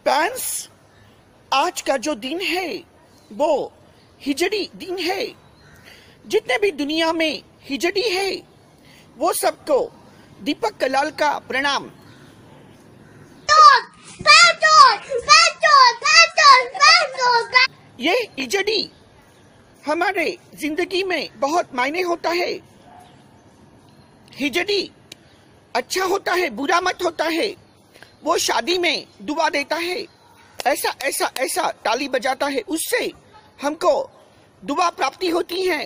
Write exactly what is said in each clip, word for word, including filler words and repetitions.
Friends, आज का जो दिन है वो हिजड़ी दिन है। जितने भी दुनिया में हिजड़ी है वो सबको दीपक कलाल का प्रणाम। ये हिजड़ी हमारे जिंदगी में बहुत मायने होता है। हिजड़ी अच्छा होता है, बुरा मत होता है। वो शादी में दुआ देता है, ऐसा ऐसा ऐसा ताली बजाता है, उससे हमको दुआ प्राप्ति होती है।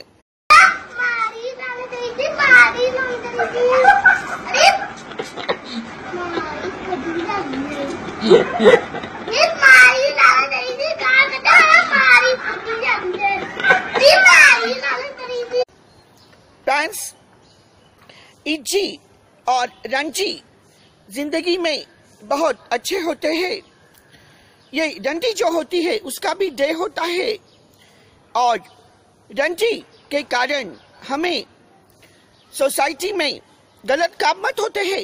फ्रेंड्स, हिजड़ी और रंजी जिंदगी में बहुत अच्छे होते हैं। ये रंजी जो होती है उसका भी डे होता है और रंजी के कारण हमें सोसाइटी में गलत काम मत होते हैं।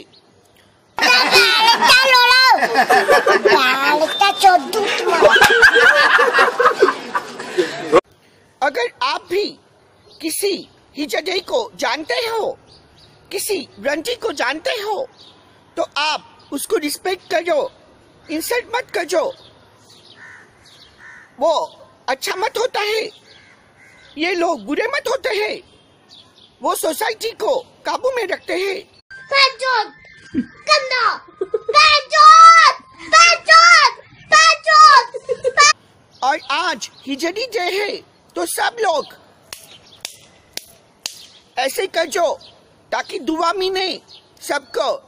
अगर आप भी किसी हिजड़ी को जानते हो, किसी रंजी को जानते हो, तो आप उसको रिस्पेक्ट करो, इंसल्ट मत करो। वो अच्छा मत होता है, ये लोग बुरे मत होते हैं, वो सोसाइटी को काबू में रखते हैं। और आज हिजड़ी डे है तो सब लोग ऐसे करो ताकि दुआ मिले सबको।